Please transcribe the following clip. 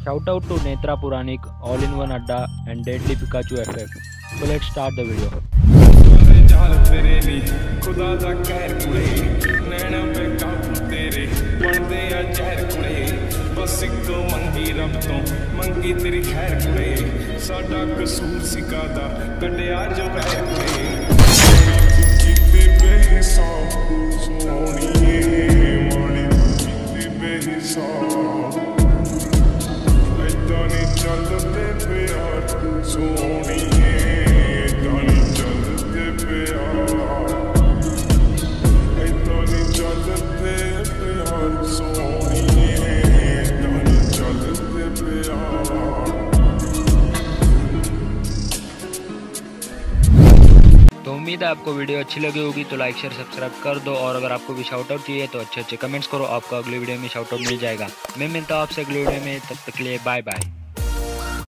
Shout out to Netra Puranik, all-in-one Adda and Deadly Pikachu FF. So let's start the video. खुदा दा कहर कुड़े नैना पे काबू तेरे बनदे आ जहर कुड़े बस इको मंगी रब तो मंगी तेरी खैर कुड़े साडा कसूर सिकादा कटिया जो वैर कुड़े कीते बेहिसाब सोहणीए माड़ी कीते बेहिसाब ऐदां नहीं चलदे प्यार सोहणीए ऐदां नहीं चलदे प्यार तो उम्मीद है आपको वीडियो अच्छी लगी होगी, तो लाइक शेयर सब्सक्राइब कर दो। और अगर आपको भी शाउट आउट चाहिए तो अच्छे अच्छे कमेंट्स करो, आपको अगली वीडियो में शाउट आउट मिल जाएगा। मैं मिलता हूँ आपसे अगली वीडियो में, तब तक के लिए बाय बाय।